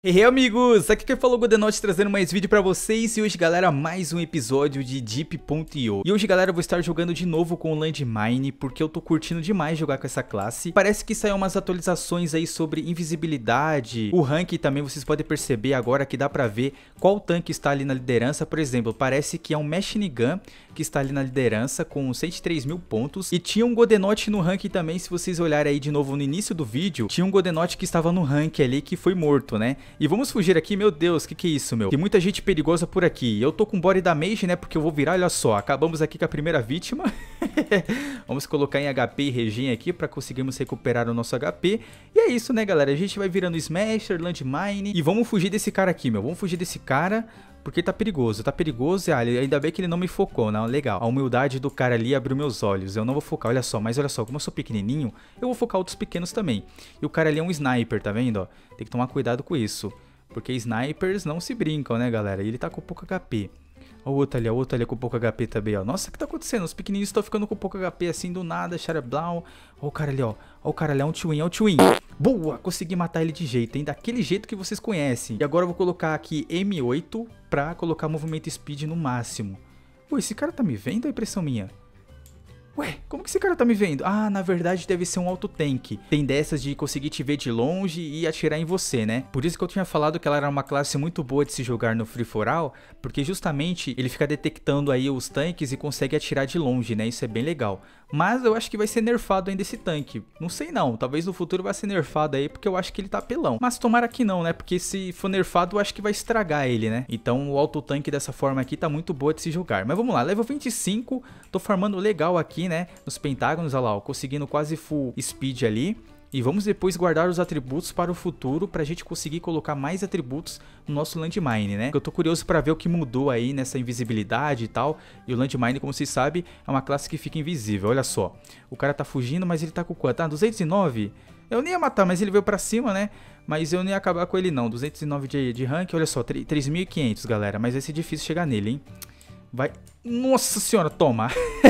E aí amigos, aqui quem falou Godenote trazendo mais vídeo pra vocês. E hoje galera, mais um episódio de Deep.io. E hoje galera, eu vou estar jogando de novo com o Landmine, porque eu tô curtindo demais jogar com essa classe. Parece que saiu umas atualizações aí sobre invisibilidade. O rank também vocês podem perceber agora que dá pra ver qual tanque está ali na liderança. Por exemplo, parece que é um Machine Gun que está ali na liderança com 103 mil pontos. E tinha um Godenote no rank também, se vocês olharem aí de novo no início do vídeo. Tinha um Godenote que estava no rank ali que foi morto, né? E vamos fugir aqui, meu Deus, que é isso, meu? Tem muita gente perigosa por aqui. Eu tô com body damage, né, porque eu vou virar, olha só. Acabamos aqui com a primeira vítima. Vamos colocar em HP e regen aqui pra conseguirmos recuperar o nosso HP. E é isso, né, galera? A gente vai virando Smasher, Landmine. E vamos fugir desse cara aqui, meu. Vamos fugir desse cara, porque tá perigoso. Tá perigoso, ainda bem que ele não me focou, não, legal. A humildade do cara ali abriu meus olhos. Eu não vou focar, olha só, mas olha só, como eu sou pequenininho, eu vou focar outros pequenos também. E o cara ali é um sniper, tá vendo, ó? Tem que tomar cuidado com isso, porque snipers não se brincam, né, galera? E ele tá com pouco HP. Olha o outro ali com pouco HP também, ó. Nossa, o que tá acontecendo? Os pequenininhos estão ficando com pouco HP assim do nada, Shareblau. Olha o cara ali, ó. Olha o cara ali, é um twin, é um twin. Boa! Consegui matar ele de jeito, hein? Daquele jeito que vocês conhecem. E agora eu vou colocar aqui M8 pra colocar movimento speed no máximo. Pô, esse cara tá me vendo ou é impressão minha? Ué, como que esse cara tá me vendo? Ah, na verdade deve ser um auto-tank. Tem dessas de conseguir te ver de longe e atirar em você, né? Por isso que eu tinha falado que ela era uma classe muito boa de se jogar no Free For All, porque justamente ele fica detectando aí os tanques e consegue atirar de longe, né? Isso é bem legal. Mas eu acho que vai ser nerfado ainda esse tanque. Não sei não, talvez no futuro vai ser nerfado aí, porque eu acho que ele tá apelão. Mas tomara que não, né? Porque se for nerfado eu acho que vai estragar ele, né? Então o auto-tanque dessa forma aqui tá muito boa de se jogar. Mas vamos lá, level 25, tô farmando legal aqui, né, nos pentágonos, olha lá, ó, conseguindo quase full speed ali. E vamos depois guardar os atributos para o futuro, pra gente conseguir colocar mais atributos no nosso Landmine, né? Eu tô curioso pra ver o que mudou aí nessa invisibilidade e tal. E o Landmine, como vocês sabem, é uma classe que fica invisível, olha só. O cara tá fugindo, mas ele tá com quanto? Ah, 209? Eu nem ia matar, mas ele veio pra cima, né? Mas eu nem ia acabar com ele não, 209 de rank, olha só, 3.500, galera. Mas vai ser difícil chegar nele, hein? Vai... Nossa senhora, toma!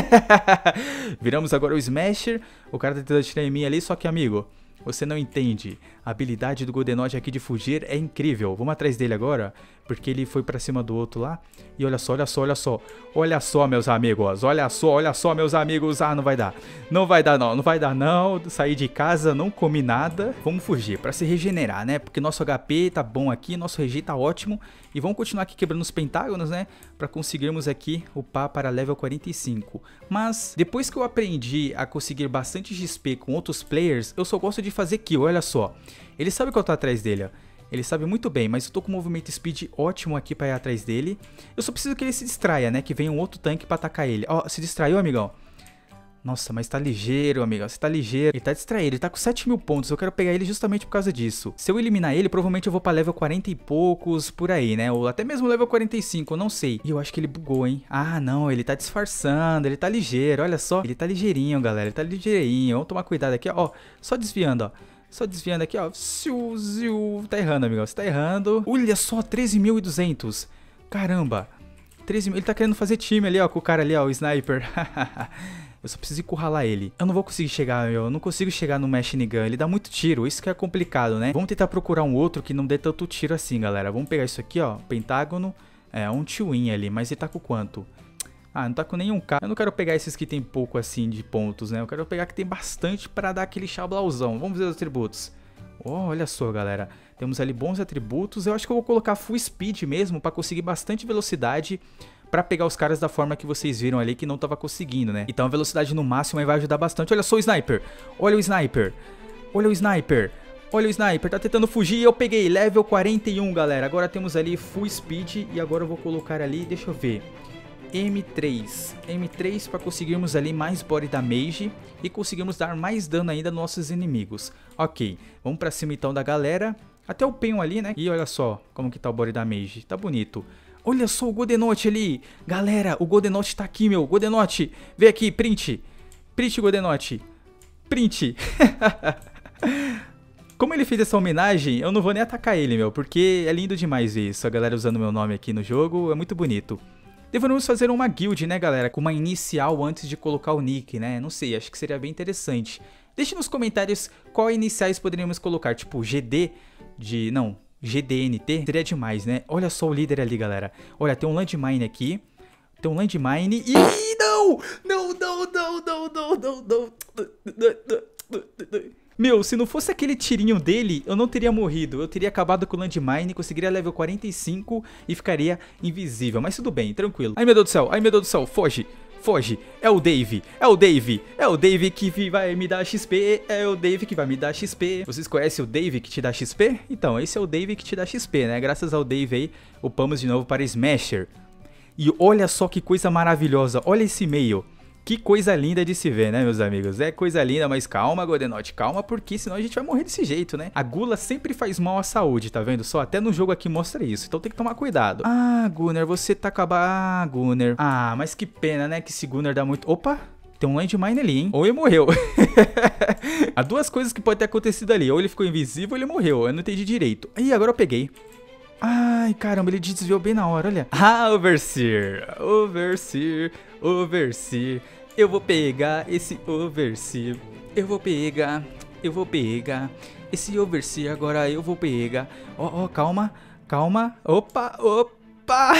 Viramos agora o Smasher. O cara tá tentando atirar em mim ali, só que, amigo, você não entende. A habilidade do Godenote aqui de fugir é incrível. Vamos atrás dele agora, porque ele foi pra cima do outro lá. E olha só, olha só, olha só. Olha só, meus amigos. Olha só, meus amigos. Ah, não vai dar. Não vai dar não, não vai dar não. Saí de casa, não comi nada. Vamos fugir pra se regenerar, né? Porque nosso HP tá bom aqui, nosso regi tá ótimo. E vamos continuar aqui quebrando os pentágonos, né? Pra conseguirmos aqui upar para level 45. Mas, depois que eu aprendi a conseguir bastante XP com outros players, eu só gosto de fazer kill, olha só. Ele sabe que eu tô atrás dele, ó. Ele sabe muito bem, mas eu tô com um movimento speed ótimo aqui pra ir atrás dele. Eu só preciso que ele se distraia, né? Que venha um outro tanque pra atacar ele. Ó, se distraiu, amigão. Nossa, mas tá ligeiro, amigão. Você tá ligeiro. Ele tá distraído. Ele tá com 7.000 pontos. Eu quero pegar ele justamente por causa disso. Se eu eliminar ele, provavelmente eu vou pra level 40 e poucos, por aí, né? Ou até mesmo level 45, eu não sei. E eu acho que ele bugou, hein? Ah, não. Ele tá disfarçando. Ele tá ligeiro. Olha só. Ele tá ligeirinho, galera. Ele tá ligeirinho. Vamos tomar cuidado aqui, ó. Só desviando, ó. Só desviando aqui, ó. Ziu, ziu. Tá errando, amigo. Você tá errando. Olha só, 13.200. Caramba. 13.000. Ele tá querendo fazer time ali, ó. Com o cara ali, ó. O sniper. Eu só preciso encurralar ele. Eu não vou conseguir chegar, meu. Eu não consigo chegar no Machine Gun. Ele dá muito tiro. Isso que é complicado, né? Vamos tentar procurar um outro que não dê tanto tiro assim, galera. Vamos pegar isso aqui, ó. Pentágono. É, um twin ali. Mas ele tá com quanto? Ah, não tá com nenhum K. Eu não quero pegar esses que tem pouco assim de pontos, né? Eu quero pegar que tem bastante pra dar aquele chablauzão. Vamos ver os atributos. Oh, olha só, galera. Temos ali bons atributos. Eu acho que eu vou colocar full speed mesmo pra conseguir bastante velocidade pra pegar os caras da forma que vocês viram ali que não tava conseguindo, né? Então a velocidade no máximo aí vai ajudar bastante. Olha só o sniper. Olha o sniper. Olha o sniper. Olha o sniper, tá tentando fugir e eu peguei. Level 41, galera. Agora temos ali full speed e agora eu vou colocar ali, deixa eu ver, M3 para conseguirmos ali mais body damage e conseguirmos dar mais dano ainda nos nossos inimigos. Ok, vamos pra cima então da galera. Até o penho ali, né? E olha só como que tá o body damage. Tá bonito. Olha só o Godenote ali. Galera, o Godenote tá aqui, meu. Godenote, vem aqui, print. Print, Godenote. Print. Como ele fez essa homenagem, eu não vou nem atacar ele, meu. Porque é lindo demais ver isso. A galera usando meu nome aqui no jogo. É muito bonito. Deveríamos fazer uma guild, né, galera? Com uma inicial antes de colocar o nick, né? Não sei, acho que seria bem interessante. Deixe nos comentários qual iniciais poderíamos colocar. Tipo, GD de... Não, GDNT seria demais, né? Olha só o líder ali, galera. Olha, tem um landmine aqui. Tem um landmine e... Não! Não, não, não, não, não, não, não. Meu, se não fosse aquele tirinho dele, eu não teria morrido. Eu teria acabado com o landmine, conseguiria level 45 e ficaria invisível. Mas tudo bem, tranquilo. Ai, meu Deus do céu, ai, meu Deus do céu, foge. Foge, é o Dave, é o Dave, é o Dave que vai me dar XP, é o Dave que vai me dar XP. Vocês conhecem o Dave que te dá XP? Então, esse é o Dave que te dá XP, né? Graças ao Dave aí, upamos de novo para Smasher. E olha só que coisa maravilhosa, olha esse e-mail. Que coisa linda de se ver, né, meus amigos? É coisa linda, mas calma, Godenote, calma, porque senão a gente vai morrer desse jeito, né? A gula sempre faz mal à saúde, tá vendo? Só até no jogo aqui mostra isso, então tem que tomar cuidado. Ah, Gunner, você tá acabando... Ah, Gunner. Ah, mas que pena, né, que esse Gunner dá muito... Opa! Tem um landmine ali, hein? Ou ele morreu. Há duas coisas que podem ter acontecido ali. Ou ele ficou invisível ou ele morreu. Eu não entendi direito. Ih, agora eu peguei. Ai, caramba, ele desviou bem na hora, olha. Ah, Overseer. Overseer. Overseer. Eu vou pegar esse Overseer. Eu vou pegar. Eu vou pegar. Esse Overseer agora eu vou pegar. Ó, calma. Calma. Opa, opa.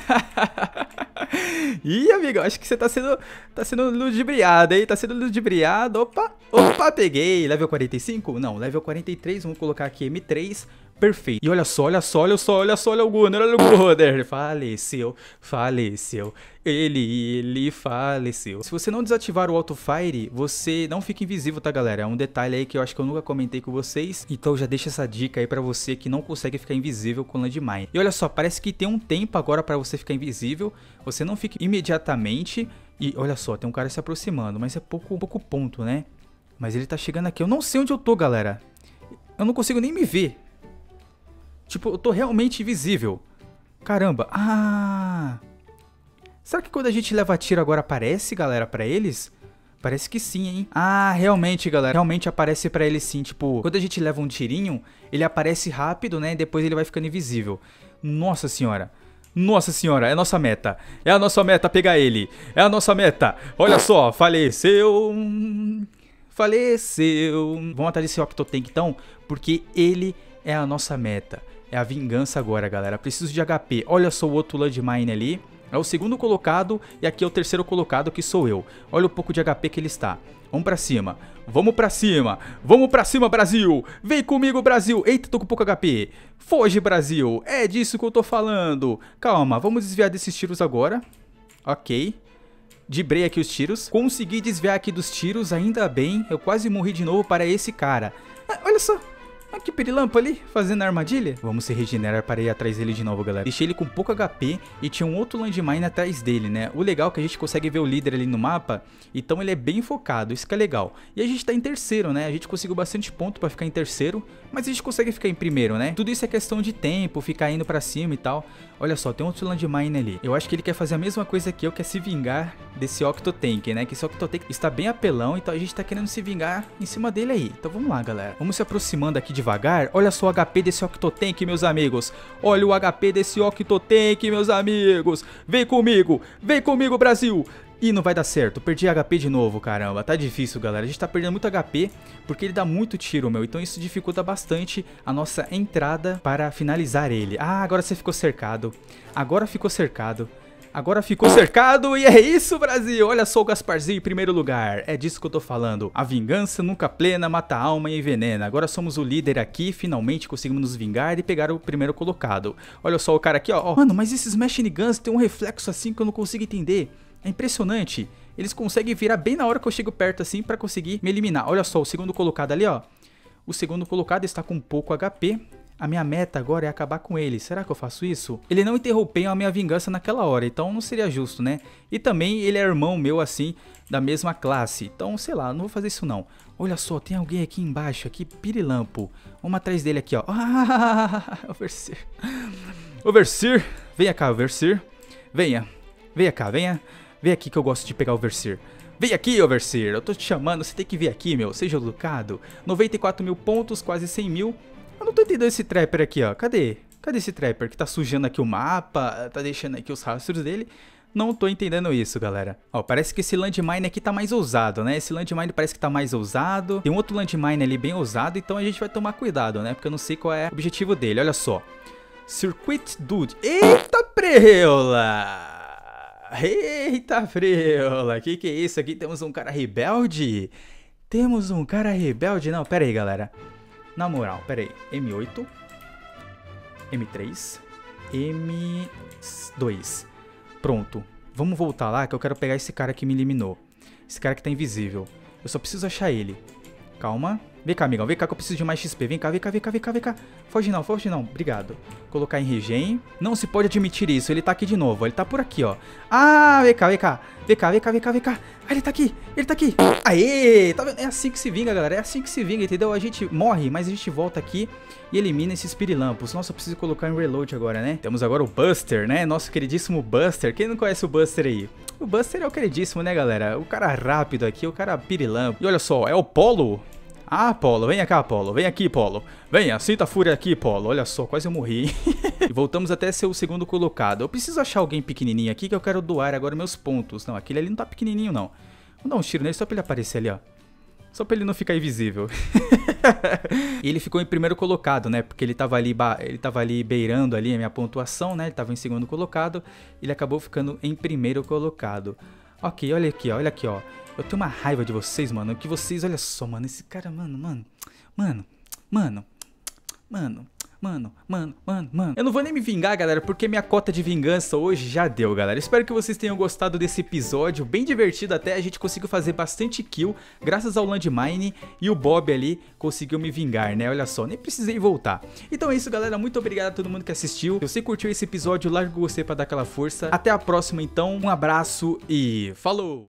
Ih, amigo, acho que você tá sendo ludibriado, hein? Tá sendo ludibriado. Opa, opa, peguei. Level 45? Não, level 43. Vamos colocar aqui M3. Perfeito. E olha só, olha só, olha só, olha só, olha o Gunner, olha o Gunner. Faleceu, faleceu. Ele faleceu. Se você não desativar o Autofire, você não fica invisível, tá, galera? É um detalhe aí que eu acho que eu nunca comentei com vocês. Então já deixa essa dica aí pra você que não consegue ficar invisível com Landmine. E olha só, parece que tem um tempo agora pra você ficar invisível. Você não fica imediatamente. E olha só, tem um cara se aproximando, mas é pouco ponto, né? Mas ele tá chegando aqui. Eu não sei onde eu tô, galera. Eu não consigo nem me ver. Tipo, eu tô realmente invisível. Caramba. Ah... Será que quando a gente leva tiro agora aparece, galera, pra eles? Parece que sim, hein? Ah, realmente, galera. Realmente aparece pra eles sim. Tipo, quando a gente leva um tirinho, ele aparece rápido, né? E depois ele vai ficando invisível. Nossa senhora. Nossa senhora, é a nossa meta. É a nossa meta pegar ele. É a nossa meta. Olha só, faleceu. Faleceu. Vamos atrás desse Octotank então, porque ele é a nossa meta. É a vingança agora, galera. Preciso de HP. Olha só o outro Landmine ali. É o segundo colocado e aqui é o terceiro colocado, que sou eu. Olha o pouco de HP que ele está. Vamos pra cima. Vamos pra cima. Vamos pra cima, Brasil. Vem comigo, Brasil. Eita, tô com pouco HP. Foge, Brasil. É disso que eu tô falando. Calma, vamos desviar desses tiros agora. Ok. Dibrei aqui os tiros. Consegui desviar aqui dos tiros, ainda bem. Eu quase morri de novo para esse cara. Ah, olha só. Aqui, pirilampo ali, fazendo a armadilha. Vamos se regenerar para ir atrás dele de novo, galera. Deixei ele com pouco HP e tinha um outro landmine atrás dele, né? O legal é que a gente consegue ver o líder ali no mapa, então ele é bem focado, isso que é legal. E a gente tá em terceiro, né? A gente conseguiu bastante ponto para ficar em terceiro, mas a gente consegue ficar em primeiro, né? Tudo isso é questão de tempo, ficar indo pra cima e tal. Olha só, tem outro landmine ali. Eu acho que ele quer fazer a mesma coisa que eu, que é se vingar desse Octotank, né? Que esse Octotank está bem apelão, então a gente tá querendo se vingar em cima dele aí. Então vamos lá, galera. Vamos se aproximando aqui devagar. Olha só o HP desse Octotank, meus amigos. Olha o HP desse Octotank, meus amigos. Vem comigo, Brasil. Ih, não vai dar certo, perdi HP de novo, caramba, tá difícil, galera, a gente tá perdendo muito HP, porque ele dá muito tiro, meu, então isso dificulta bastante a nossa entrada para finalizar ele. Ah, agora você ficou cercado, agora ficou cercado e é isso, Brasil, olha só o Gasparzinho em primeiro lugar, é disso que eu tô falando, a vingança nunca plena, mata a alma e envenena, agora somos o líder aqui, finalmente conseguimos nos vingar e pegar o primeiro colocado. Olha só o cara aqui, ó, mano, mas esses Machine Guns tem um reflexo assim que eu não consigo entender. É impressionante, eles conseguem virar bem na hora que eu chego perto assim pra conseguir me eliminar. Olha só, o segundo colocado ali, ó. O segundo colocado está com pouco HP. A minha meta agora é acabar com ele. Será que eu faço isso? Ele não interrompeu a minha vingança naquela hora, então não seria justo, né? E também ele é irmão meu assim, da mesma classe. Então, sei lá, não vou fazer isso não. Olha só, tem alguém aqui embaixo, aqui, pirilampo. Vamos atrás dele aqui, ó. Overseer. Overseer. Venha cá, Overseer. Venha. Venha cá, venha. Vem aqui que eu gosto de pegar o Overseer. Vem aqui, Overseer. Eu tô te chamando, você tem que vir aqui, meu. Seja educado. 94 mil pontos, quase 100 mil. Eu não tô entendendo esse trapper aqui, ó. Cadê? Cadê esse trapper que tá sujando aqui o mapa? Tá deixando aqui os rastros dele. Não tô entendendo isso, galera. Ó, parece que esse landmine aqui tá mais ousado, né? Esse landmine parece que tá mais ousado. Tem um outro landmine ali bem ousado, então a gente vai tomar cuidado, né? Porque eu não sei qual é o objetivo dele, olha só. Circuit Dude. Eita preula! Eita preula! Que é isso? Aqui temos um cara rebelde? Temos um cara rebelde? Não, pera aí, galera. Na moral, pera aí. M8. M3. M2. Pronto. Vamos voltar lá que eu quero pegar esse cara que me eliminou. Esse cara que tá invisível. Eu só preciso achar ele. Calma. Vem cá, amigão. Vem cá que eu preciso de mais XP. Vem cá, vem cá, vem cá, vem cá, vem cá. Foge não, foge não. Obrigado. Colocar em regen. Não se pode admitir isso. Ele tá aqui de novo. Ele tá por aqui, ó. Ah, vem cá, vem cá. Vem cá, vem cá, vem cá, vem cá. Ah, ele tá aqui. Ele tá aqui. Aê! Tá vendo? É assim que se vinga, galera. É assim que se vinga, entendeu? A gente morre, mas a gente volta aqui e elimina esses pirilampos. Nossa, eu preciso colocar em reload agora, né? Temos agora o Buster, né? Nosso queridíssimo Buster. Quem não conhece o Buster aí? O Buster é o queridíssimo, né, galera? O cara rápido aqui, o cara pirilampo. E olha só, é o Polo. Ah, Polo, vem cá, Polo. Vem aqui, Polo. Venha, sinta a fúria aqui, Polo. Olha só, quase eu morri. E voltamos até ser o segundo colocado. Eu preciso achar alguém pequenininho aqui que eu quero doar agora meus pontos. Não, aquele ali não tá pequenininho, não. Vamos dar um tiro nele só pra ele aparecer ali, ó. Só pra ele não ficar invisível. E ele ficou em primeiro colocado, né? Porque ele tava ali beirando ali a minha pontuação, né? Ele tava em segundo colocado. Ele acabou ficando em primeiro colocado. Ok, olha aqui, ó. Olha aqui, ó. Eu tenho uma raiva de vocês, mano. Que vocês, olha só, mano. Esse cara, mano. Eu não vou nem me vingar, galera, porque minha cota de vingança hoje já deu, galera. Espero que vocês tenham gostado desse episódio, bem divertido até. A gente conseguiu fazer bastante kill, graças ao landmine. E o Bob ali conseguiu me vingar, né? Olha só, nem precisei voltar. Então é isso, galera. Muito obrigado a todo mundo que assistiu. Se você curtiu esse episódio, larga o gostei pra dar aquela força. Até a próxima, então. Um abraço e falou!